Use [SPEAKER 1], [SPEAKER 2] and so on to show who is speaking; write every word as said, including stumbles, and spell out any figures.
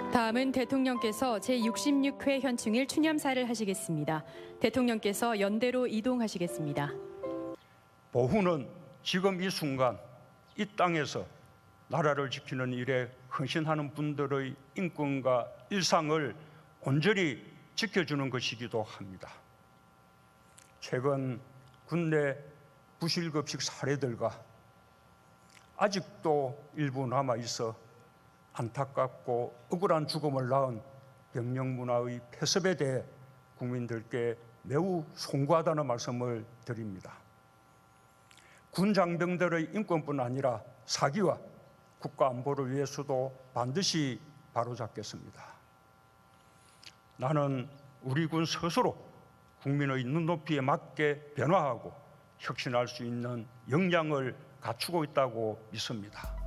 [SPEAKER 1] 다음은 대통령께서 제육십육 회 현충일 추념사를 하시겠습니다. 대통령께서 연대로 이동하시겠습니다.
[SPEAKER 2] 보훈은 지금 이 순간 이 땅에서 나라를 지키는 일에 헌신하는 분들의 인권과 일상을 온전히 지켜주는 것이기도 합니다. 최근 군내 부실급식 사례들과 아직도 일부 남아있어 안타깝고 억울한 죽음을 낳은 병영 문화의 폐습에 대해 국민들께 매우 송구하다는 말씀을 드립니다. 군 장병들의 인권뿐 아니라 사기와 국가 안보를 위해서도 반드시 바로잡겠습니다. 나는 우리 군 스스로 국민의 눈높이에 맞게 변화하고 혁신할 수 있는 역량을 갖추고 있다고 믿습니다.